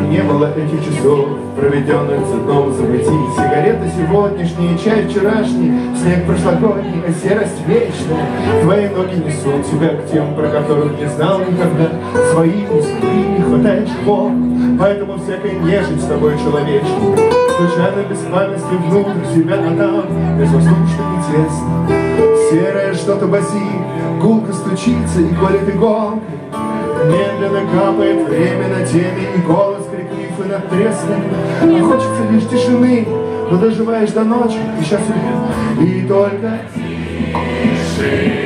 не было этих часов, проведенных в цветном забытии. Сигареты сегодняшние, чай вчерашний, снег прошлогодний, а серость вечная. Твои ноги несут тебя к тем, про которых не знал никогда. Свои узкие не хватает школ, поэтому всякая нежить с тобой человечная. Случайно без памяти внутрь себя, а там безвоздушно и тесно. Серое что-то басит, гулко стучится и колет иголкой. Медленно капает время на теме, и голос криклив и надтреснут. А хочется лишь тишины, но доживаешь до ночи, и сейчас уйдет. И только тишина.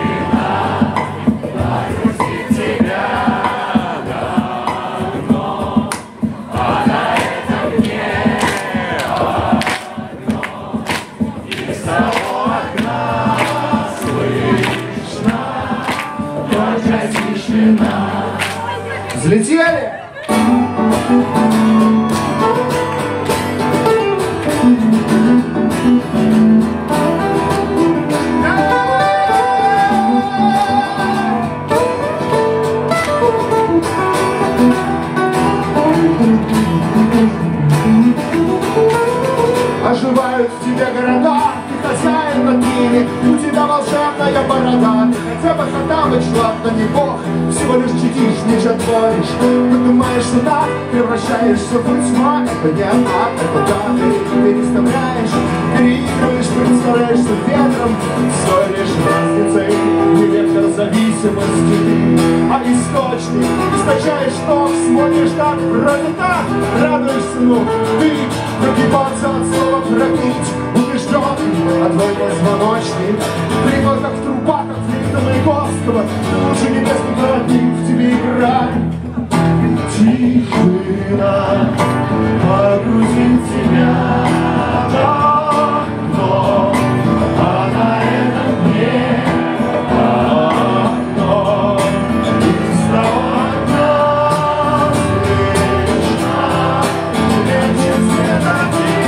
Взлетели! Оживают в тебе города, ты хозяин над ними, у тебя волшебная борода. Ты хотя бы Хоттабыч, ладно, не бог, всего лишь чадишь, ничего творишь. Поднимаешься так, превращаешься в тьма. Это не ад, это да, ты переставляешь, переигрываешь, представляешься ветром. Все лишь разницей, не вектор зависимости, а источник. Источаешь ток, смотришь так, вроде так, радуешься, ну, ты прогибаться от слова пропить, убежденный, а твой позвоночник прямой, как в трубах, как флейта Маяковского. Ты лучше небесный городник, в тебе играет. Тишина погрузит тебя в окно, а на этом небо окно. Из того окна слышно лечит светофор.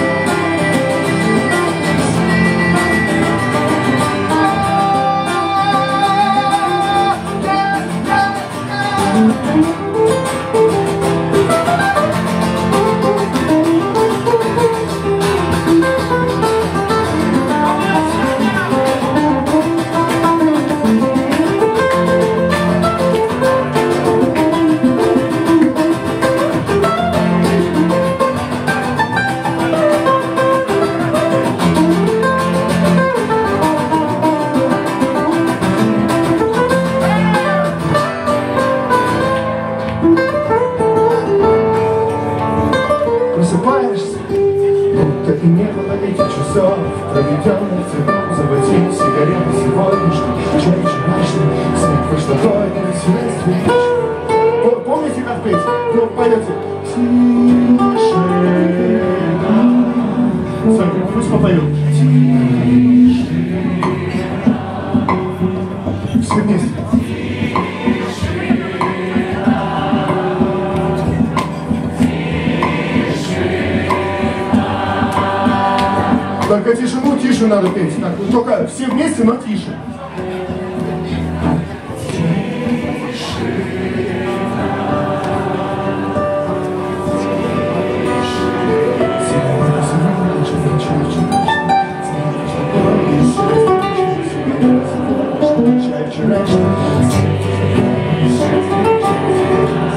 Просыпаешься, будто и не было этих часов, проведенных в цветном забытии. Сигареты сегодняшний, чай вчерашний, снег прошлогодний, серость вечная. Помните, как петь? Ну, пойдете. Тишина. Смотри, пусть попоют. Тишина. Все вместе. Только тишину тише надо петь. Так, только все вместе, но тише. Чай вчерашний.